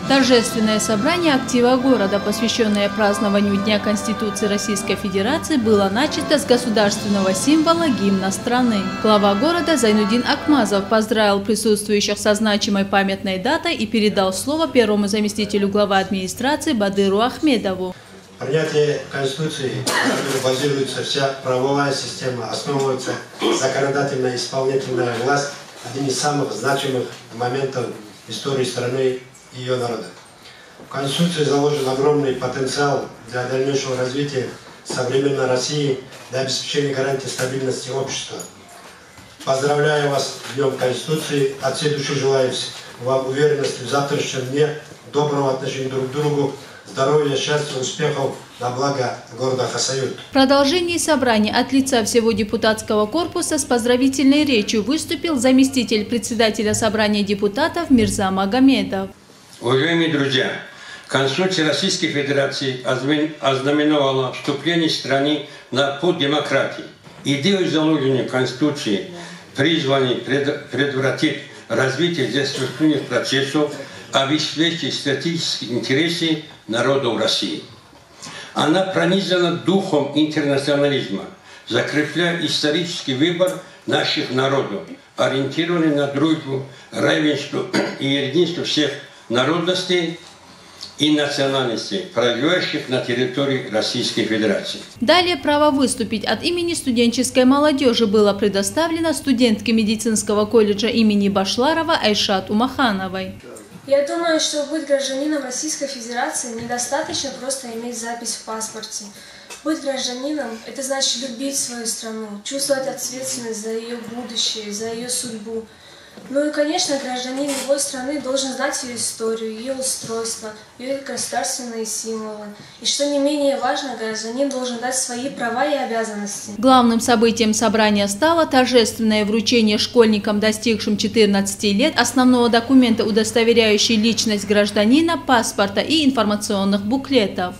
Торжественное собрание актива города, посвященное празднованию Дня Конституции Российской Федерации, было начато с государственного символа гимна страны. Глава города Зайнудин Акмазов поздравил присутствующих со значимой памятной датой и передал слово первому заместителю главы администрации Бадыру Ахмедову. Принятие Конституции, на которой базируется вся правовая система, основывается законодательная и исполнительная власть, один из самых значимых моментов в истории страны и ее народа. В Конституции заложен огромный потенциал для дальнейшего развития современной России, для обеспечения гарантии стабильности общества. Поздравляю вас с Днем Конституции, от всей души желаю вам уверенности в завтрашнем дне, доброго отношения друг к другу, здоровья, счастья, успехов на благо города Хасавюрт. В продолжении собрания от лица всего депутатского корпуса с поздравительной речью выступил заместитель председателя собрания депутатов Мирза Магомедов. Уважаемые друзья, Конституция Российской Федерации ознаменовала вступление страны на путь демократии. Идею заложения Конституции призваны предотвратить развитие деструктивных процессов, обеспечить стратегические интересы народов России. Она пронизана духом интернационализма, закрепляя исторический выбор наших народов, ориентированный на дружбу, равенство и единство всех народностей и национальностей, проживающих на территории Российской Федерации. Далее право выступить от имени студенческой молодежи было предоставлено студентке медицинского колледжа имени Башларова Айшат Умахановой. Я думаю, что быть гражданином Российской Федерации недостаточно просто иметь запись в паспорте. Быть гражданином – это значит любить свою страну, чувствовать ответственность за ее будущее, за ее судьбу. Ну и, конечно, гражданин любой страны должен знать ее историю, ее устройство, ее государственные символы. И что не менее важно, гражданин должен дать свои права и обязанности. Главным событием собрания стало торжественное вручение школьникам, достигшим 14 лет, основного документа, удостоверяющий личность гражданина, паспорта и информационных буклетов.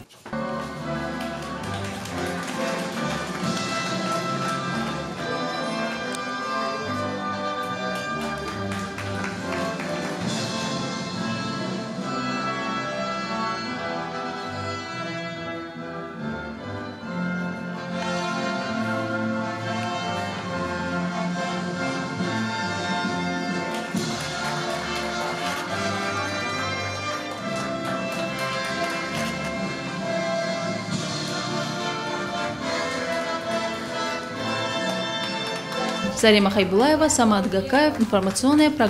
Зарима Хайбулаева, Самат Гакаев, информационная программа.